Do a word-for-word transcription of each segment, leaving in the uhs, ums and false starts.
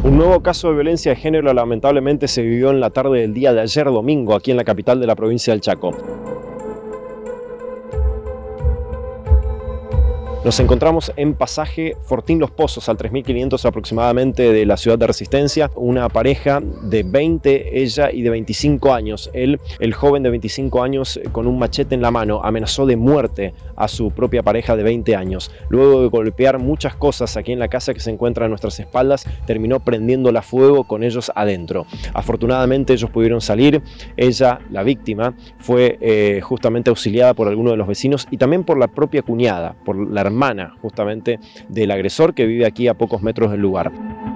Un nuevo caso de violencia de género lamentablemente se vivió en la tarde del día de ayer domingo aquí en la capital de la provincia del Chaco. Nos encontramos en pasaje Fortín Los Pozos, al tres mil quinientos aproximadamente de la ciudad de Resistencia. Una pareja de veinte, ella, y de veinticinco años. Él, el joven de veinticinco años, con un machete en la mano, amenazó de muerte a su propia pareja de veinte años. Luego de golpear muchas cosas aquí en la casa que se encuentra a nuestras espaldas, terminó prendiéndola a fuego con ellos adentro. Afortunadamente ellos pudieron salir. Ella, la víctima, fue eh, justamente auxiliada por alguno de los vecinos y también por la propia cuñada, por la hermana justamente del agresor, que vive aquí a pocos metros del lugar.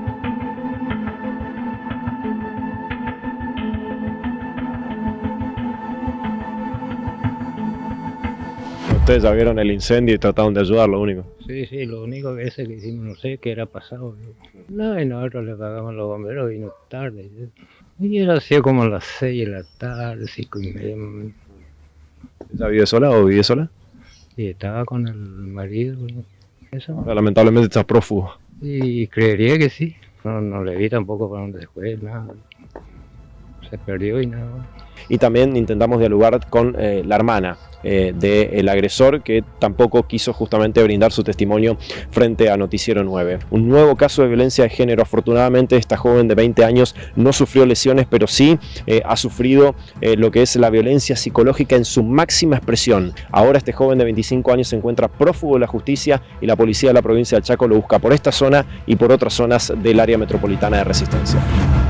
Ustedes ya vieron el incendio y trataron de ayudar, lo único. Sí, sí, lo único que ese que hicimos, no sé qué era pasado. No, y nosotros le pagamos a los bomberos, vino tarde. Y era así como a las seis de la tarde, cinco y media. ¿Ella vive sola o vive sola? Y estaba con el marido. Eso. Lamentablemente está prófugo. Y creería que sí. No, no le vi tampoco para dónde se fue, nada. Se perdió y nada. Y también intentamos dialogar con eh, la hermana eh, del agresor, que tampoco quiso justamente brindar su testimonio frente a Noticiero nueve. Un nuevo caso de violencia de género. Afortunadamente esta joven de veinte años no sufrió lesiones, pero sí eh, ha sufrido eh, lo que es la violencia psicológica en su máxima expresión. Ahora este joven de veinticinco años se encuentra prófugo de la justicia y la policía de la provincia del Chaco lo busca por esta zona y por otras zonas del área metropolitana de Resistencia.